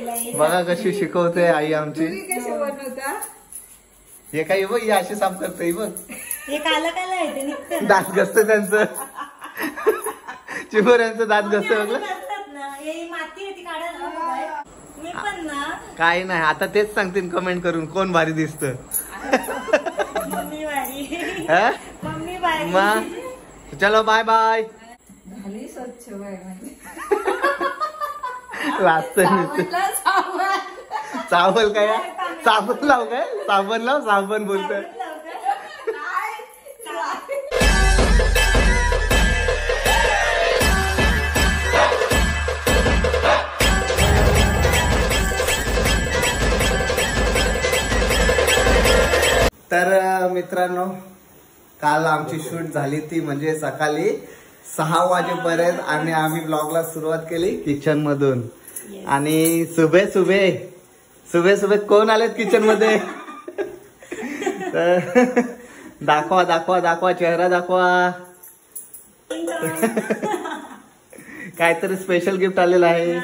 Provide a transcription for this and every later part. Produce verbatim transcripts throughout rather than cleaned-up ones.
बघा कशी शिकवते आई आमची. हे काही बघ ही अशी साफ करते बघ. हे काला काला आहे ते दात घसतं त्यांचं. चिंबोऱ्यांचं दात घसतं बघ. काही नाही आता तेच सांगतील कमेंट करून कोण भारी दिसत. चलो बाय बाय. साबण काय साबण लाव काय साबण लाव साबण बोलतोय. तर मित्रांनो काल आमची शूट झाली ती म्हणजे सकाळी सहा वाजेपर्यंत आणि आम्ही ब्लॉगला सुरुवात केली किचन मधून. आणि सुबे सुबे सुबे सुबे कोण आलेत किचन मध्ये. दाखवा दाखवा दाखवा चेहरा दाखवा. काहीतरी स्पेशल गिफ्ट आलेलं आहे.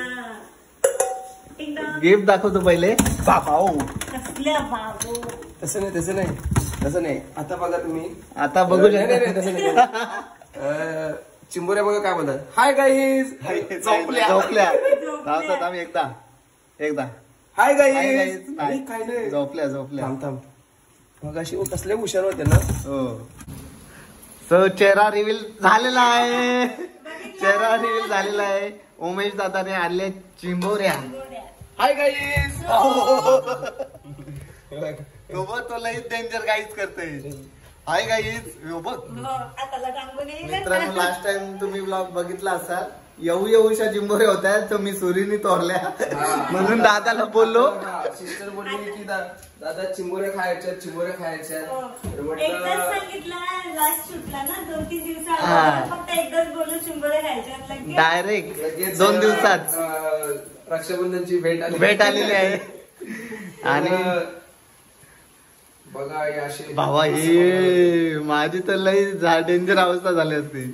गिफ्ट दाखवतो पहिले. बाबा तसं नाही तसं नाही तसं नाही. आता बघा तुम्ही आता बघू चिंबोऱ्या बघा काय बोलतात. Hi guys. झोपल्या झोपल्या आम्ही एकदा एकदा हाय गाईज. काय नाही झोपल्या झोपल्या. थांब थांब मग अशी कसले हुशार होते ना. हो सो चेहरा रिव्हील झालेला आहे. चेहरा रिव्हील झालेला आहे. उमेश दादाने आणले चिंबोऱ्या. Hi guys. तो लई डेंजर गाईज करते. Hi guys. बघ मित्रांनो लास्ट टाइम तुम्ही ब्लॉग बघितला असाल येऊ येऊशा चिंबोऱ्या होत्या तर मी सुरीनी तोरल्या म्हणून दादाला बोललो. सिस्टर बोलली की दादा चिंबोऱ्या खायच्या चिंबोऱ्या खायच्या. डायरेक्ट दोन दिवसात रक्षाबंधनची भेट आली भेट आलेली आहे. आणि बघा अशी भावा ही माझी तर लई डेंजर अवस्था झाली असती.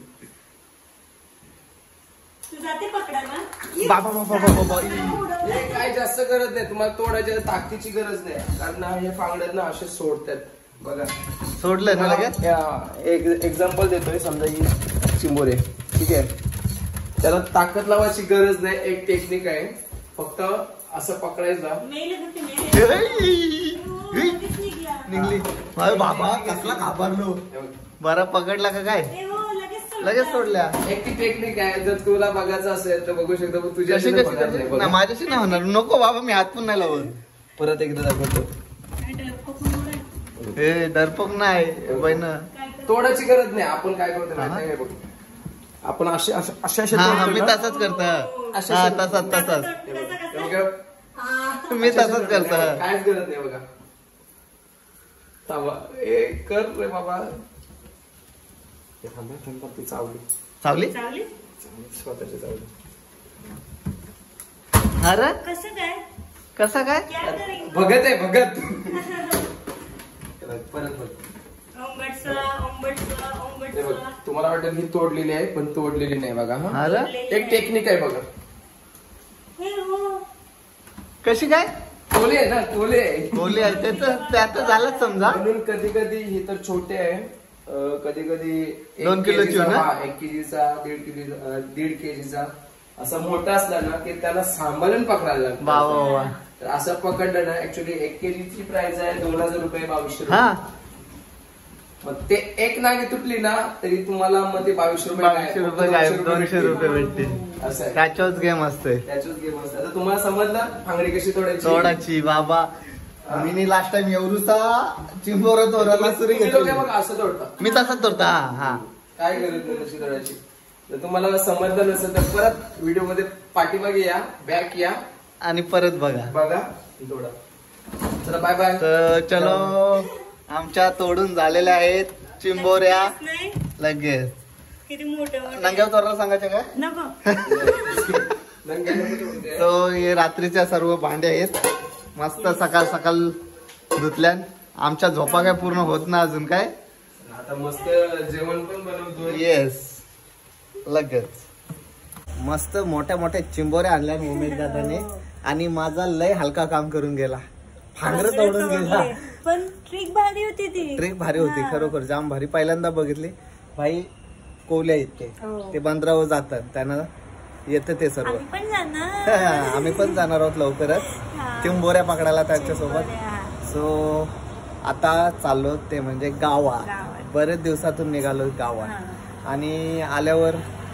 बाबा बाबा बाबा काय जास्त गरज नाही तुम्हाला तोडायच्या ताकदीची गरज नाही कारण हे फांगड्यात ना असे सोडतात. बघा सोडलं ना लगेच. एक एक्झाम्पल देतोय समजा ही चिंबोरे ठीक आहे त्याला ताकद लावायची गरज नाही. एक टेक्निक आहे फक्त असं पकडायचं. निघली बाबा कसला घाबरलो. बरं पकडला का काय लगेच सोडल्या. एक ती टेक्निक आहे जर तुला बघायचं असेल तर बघू शकतो. तुझ्याशी माझ्याशी नाही होणार. नको बाबा मी हात पण नाही लावत. परत एकदा दाखवतो. हे डरपोक नाही बहिण. तोडायची गरज नाही. आपण काय करतो माहिती आहे बघ आपण असे अशा मी तसंच करत तसाच तसाच मी तसंच करत. कायच गरज नाही बघा. कर रे बाबा. ती चावली चावली स्वतःची चावली. अरे कसं काय कसं काय भगत आहे भगत. परत बघ तुम्हाला वाटेल ही तोडलेली आहे पण तोडलेली नाही बघा. हा एक टेक्निक आहे बघा. कशी काय कोले आहे ना कोले कोले आहे त्याच त्यात झालं समजा. म्हणून कधी कधी हे तर छोटे आहे कधी कधी दोन किलोची एक केजीचा दीड केजीचा दीड केजीचा असा मोठा असला ना की त्याला सांभाळून पकडायला लागतं. तर असं पकडलं ना ऍक्च्युली एक केजीची प्राइस आहे दोन हजार रुपये बावीसशे रुपये. मग ते एक नागी तुटली ना तरी तुम्हाला मग ते बावीसशे रुपये बावीसशे रुपये काय दोनशे रुपये भेटतील. असं आहे त्याच्याच गेम असते त्याच्याच गेम असते. आता तुम्हाला समजलं फांगडी कशी तोडायची तोडायची. बाबा मी लास्ट टाइम एवढूसा चिंबोरा तोडायला सुरू केली. असं तोडतं मी तसंच तोडता. हा काय गरज नाही तशी तोडायची. तर तुम्हाला समजलं नसेल तर परत व्हिडिओ मध्ये पाठीमागे या बॅक या आणि परत बघा बघा तोडा. चला बाय बाय. तर चलो आमच्या तोडून झालेल्या आहेत चिंबोऱ्या लगेच. किती मोठं नंग्यावर तोराला सांगायचं का नको. तो हे रात्रीच्या सर्व भांडे आहेत मस्त सकाळ सकाळ धुतल्या. आमच्या झोपा काय पूर्ण होत ना अजून काय. आता मस्त जेवण पण बनवतो. येस लगेच मस्त मोठ्या मोठ्या चिंबोऱ्या आणल्या उमेश दादाने आणि माझा लय हलका काम करून गेला, फांगरं तोडून गेला. पण ट्रिक भारी होती ती. ट्रिक भारी होती खरोखर, जाम भारी. पहिल्यांदा बघितली भाई. कोल्या इतके हो. ते बंदरावर जातात, त्यांना येतं ते सर्व. आम्ही पण जाणार. आम्ही पण जाणार आहोत लवकरच चिंबोऱ्या पकडायला त्यांच्यासोबत. सो आता चाललो ते म्हणजे गावात. बरेच दिवसातून निघालो गावात आणि आल्यावर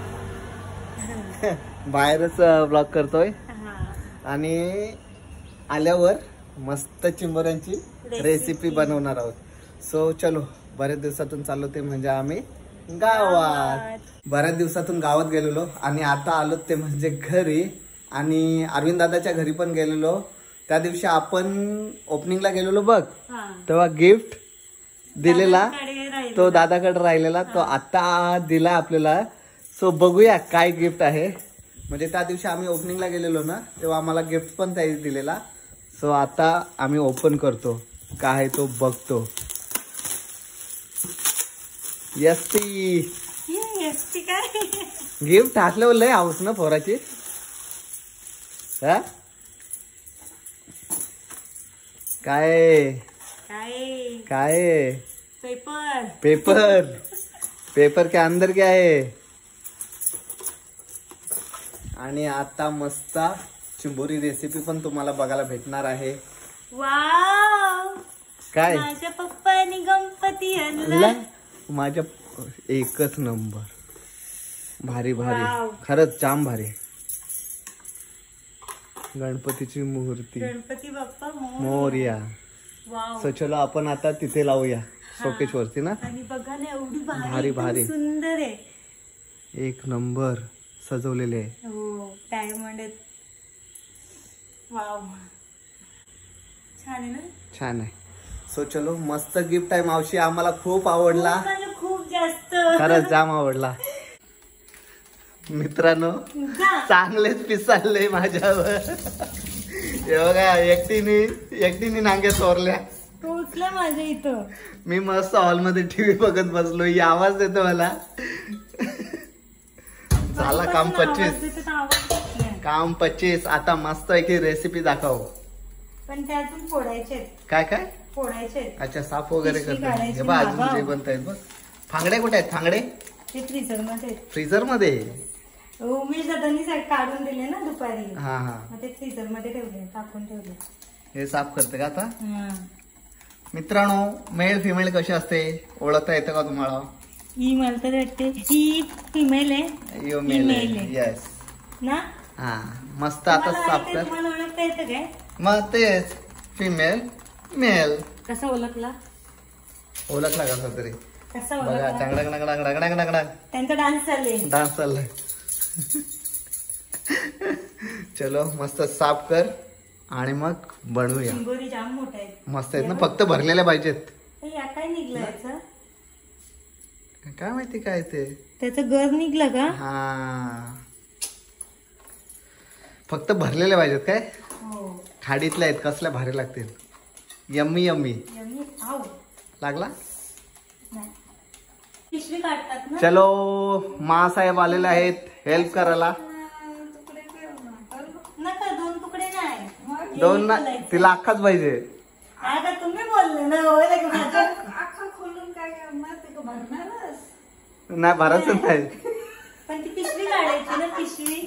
बाहेरच ब्लॉग करतोय आणि आल्यावर मस्त चिंबोऱ्यांची रेसिपी बनवणार आहोत. सो चलो, बरेच दिवसातून चाललो ते म्हणजे आम्ही गावात. बऱ्याच दिवसातून गावात गेलेलो आणि आता आलो ते म्हणजे घरी. आणि अरविंद दादाच्या घरी पण गेलेलो. त्या दिवशी आपण ओपनिंगला गेलेलो बघ, तेव्हा गिफ्ट दिलेला तो दादाकडे राहिलेला, तो आता दिला आपल्याला. सो बघूया काय गिफ्ट आहे. म्हणजे त्या दिवशी आम्ही ओपनिंगला गेलेलो ना, तेव्हा आम्हाला गिफ्ट पण त्याही दिलेला. सो आता आम्ही ओपन करतो, काय तो बघतो. यस्ती गिफ्ट हातल्यावर लय हाऊस ना पोराची. हा काय काय पेपर पेपर पेपर के अंदर क्या है. आणि आता मस्त चिंबोरी रेसिपी पण तुम्हाला बघायला भेटणार आहे. वाव, काय माझ्या पप्पानी गणपती आणला. माझ्या एकच नंबर, भारी भारी खरंच जाम भारी. गणपतीची मूर्ती, गणपती बाप्पा मोरया. सो चलो आपण आता तिथे लावूया शोकेश वरती ना. आणि बघा ना एवढी भारी भारी सुंदर आहे, एक नंबर सजवलेले आहे. हो डायमंड. वाव, छान आहे ना. छान आहे. सो चलो, मस्त गिफ्ट आहे मावशी. आम्हाला खूप आवडला, खूप जास्त, खरंच जाम आवडला. मित्रांनो चांगलेच पिसाळले माझ्यावर. हे बघा, एकटीने एकटीने नांग्या चोरल्या. पोचला माझ्या इथं. मी मस्त हॉलमध्ये टीव्ही बघत बसलो, ही आवाज देतो मला. झाला काम पच्चीस, काम पच्चीस. आता मस्त आहे रेसिपी दाखव. पण त्यातून फोडायचे. काय काय फोडायचे. अच्छा, साफ वगैरे करतो. हे बघ अजून जे बनत आहेत बघ. फांगडे कुठे आहेत फांगडे. ते फ्रीजर मध्ये. फ्रीजर मध्ये उमेश दादांनी काढून दिले ना दुपारी. हा हा, ते फ्रीजर मध्ये ठेवले, टाकून ठेवले. हे साफ करते का आता. मित्रांनो, मेल फिमेल कशी असते ओळखता येतं का तुम्हाला. ही मला तर वाटते ही फिमेल आहे, यो मेल आहे. येस ना. हा, मस्त. आता साफ कर. तुम्हाला ओळखता येतं काय. मग तेच फिमेल मेल. कसा ओळखला. ओळखला कसा तरी. कसा बघा, ओळखला. चांगडा चांगडा चांगडा चांगडा त्यांचा डान्स चालले. डान्स चाललाय. चलो, मस्त साफ कर आणि मग बनवूया. चिंबोरी जाम मोठा आहे. मस्त आहेत ना, फक्त भरलेल्या पाहिजेत. या काय निघलं याचं. काय माहिती काय ते. त्याचं घर निघलं का. हा, फक्त भरलेल्या पाहिजेत काय. हो, खाडीतल्या आहेत, कसल्या भारी लागतील. Yummy yummy. लागला. पिशवी काढतात ना. चलो, मासाहेब आलेले आहेत हेल्प करायला. नका, दोन तुकडे नाही. दोन ना, तिला अख्खाच पाहिजे. आता तुम्ही बोलले ना. खोलून काय भरणारच नाही, भरायचं नाही. पण ती पिशवी काढायची ना, पिशवी.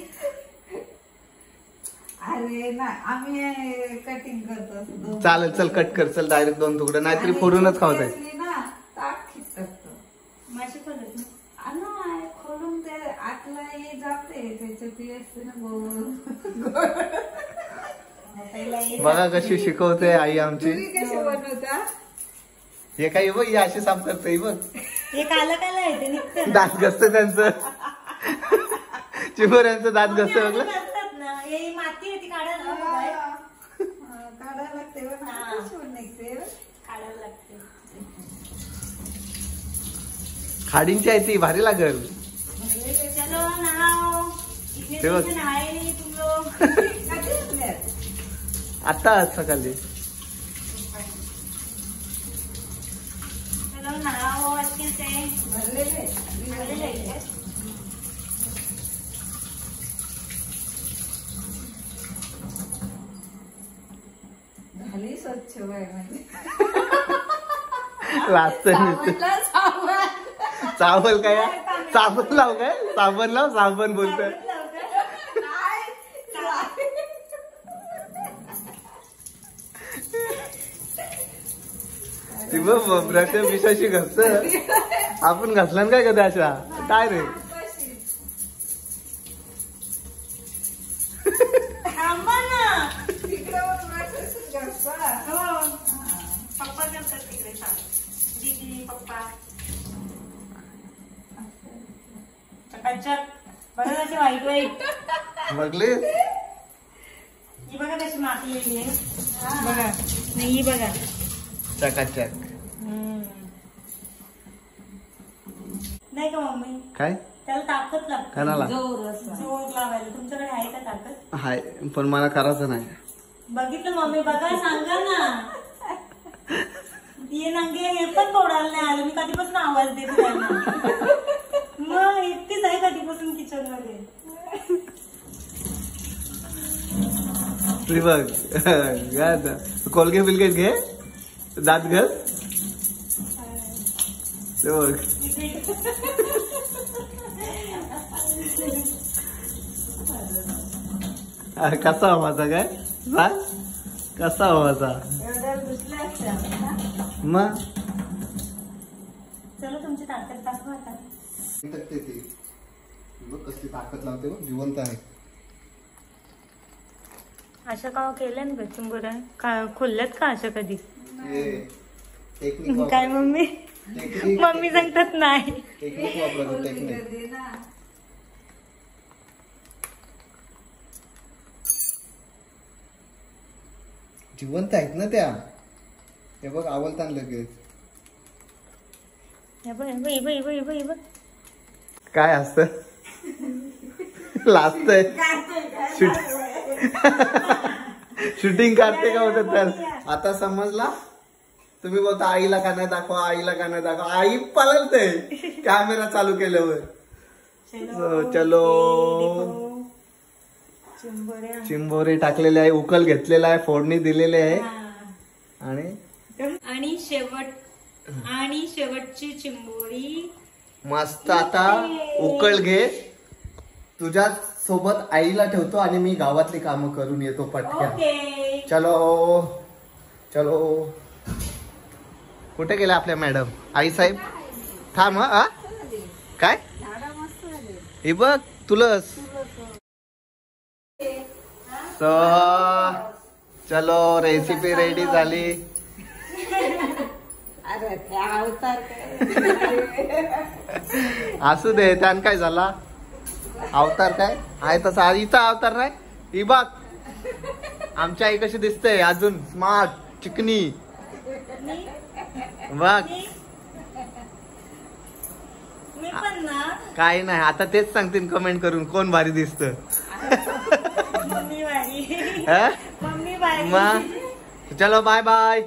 अरे ना, आम्ही कटिंग करतो. चालेल, चल कट कर. चल डायरेक्ट दोन तुकडे, नाहीतरी फोडूनच खावत आहे ना. ताक खिचतो माशी खोलत ना. नाही, खोलून ते आतला हे जाते त्याच्यात असते ना. बघा कशी शिकवते आई आमची. कशी बनवता. हे काही बघ, अशी साफ करते बघ. हे काला काला आहे ते निघतं. दात घसतं त्यांचं. चिमुऱ्यांचं दात घसतं बघलं. करतात ना. हे माती आहे ती काढायला काढायला लागते. निघते काढायला लागते. खाडींची आहे ती, भारी लागल. चलो नाव. ते बघ. आहे तुम लोग. आता सकाळी. चलो नाव अच्छे से भरलेले भरलेले. स्वच्छ बाय म्हणजे लास्ट साबणला साबण. साबण काय साबण लाव काय साबण लाव साबण बोलतोय. ती बघ ब्रश विषाशी घसत आपण घसला काय कधी अशा काय रे. पप्पा करतात तिकडे दीदी पप्पा चकाचक. बघा कशी वाईट वाईट बघली ही बघा कशी माती येते बघा. नाही ही बघा चकाचक. नाही का मम्मी काय त्याला ताकद लागते कणाला जोर लावायला. तुमच्याकडे आहे का ताकद. हाय पण मला करायचं नाही. बघितलं मम्मी बघा सांगा ना. ये नंगे हे पण तोडायला नाही आलं. मी कधीपासून आवाज देते त्यांना. मग एकटीच आहे कधीपासून किचन मध्ये. बघ कोलगे बिलगेट घे दात घाल बघ. कसा माझा काय सांग कसा माझा मग. चलो तुमची ताकद दाखवा आता. कसली ताकद लावते बघ जिवंत आहे. अशा का केल्या ना चिंबुऱ्या का खुलल्यात का अशा कधी. टेक्निक काय मम्मी मम्मी सांगतात नाही. टेक्निक वापरतो टेक्निक. जिवंत आहेत ना त्या. हे बघ आवलतान लगेच. काय असत लास्ट शूटिंग काढते का होत तर. आता समजला तुम्ही बोलता आईला का नाही दाखवा आईला का नाही दाखवा. आई पळते कॅमेरा चालू केल्यावर. चलो चिंबोरी टाकलेले आहे उकल घेतलेला आहे फोडणी दिलेली आहे. आणि आणि शेवट आणि शेवटची चिंबोरी मस्त. आता उकळ घे तुझ्या सोबत आईला ठेवतो आणि मी गावातली कामं करून येतो पटक्या. चलो चलो. कुठे गेला आपल्या मॅडम आई साहेब. थांब हा काय हे बघ तुलस. सो चलो रेसिपी रेडी झाली. असू दे त्यान काय झाला. अवतार काय आहे तसा आईचा अवतार नाही. ही बघ आमची आई कशी दिसते अजून स्मार्ट चिकनी. बघ मी पण ना काही नाही आता तेच सांगतील कमेंट करून कोण भारी दिसत. मम्मी भारी मम्मी भारी. मग चलो बाय बाय.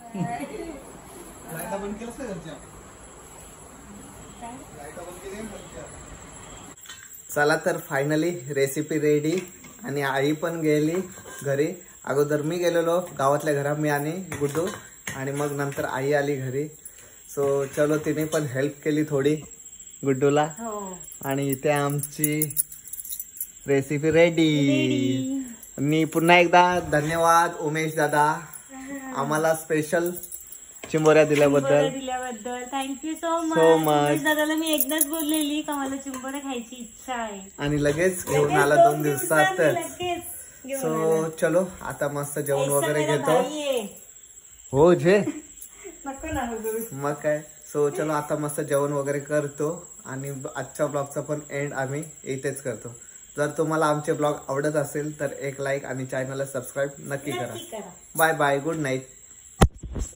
चला तर फायनली रेसिपी रेडी आणि आई पण गेली घरी. अगोदर मी गेलेलो गावातल्या घरा मी आणि गुड्डू आणि मग नंतर आई आली घरी. सो चलो तिने पण हेल्प केली थोडी गुड्डूला. आणि इथे आमची रेसिपी रेडी. मी पुन्हा एकदा धन्यवाद उमेश दादा आम्हाला स्पेशल चिंबोऱ्या दिल्याबद्दल. दिल्याबद्दल thank you so much. So much. दादाला मी एकदाच बोललेली का मला चिंबोऱ्या खायची इच्छा आहे आणि लगेच घेऊन आला दोन दिवसातच. सो चलो आता मस्त जेवण वगैरे घेतो. हो जे नको ना मग काय. सो चलो आता मस्त जेवण वगैरे करतो आणि आजच्या ब्लॉगचा पण एंड आम्ही इथेच करतो. जर तुम्हाला आमचे ब्लॉग आवडत असेल तर एक लाईक आणि चॅनलला सबस्क्राईब नक्की करा. Bye bye good night.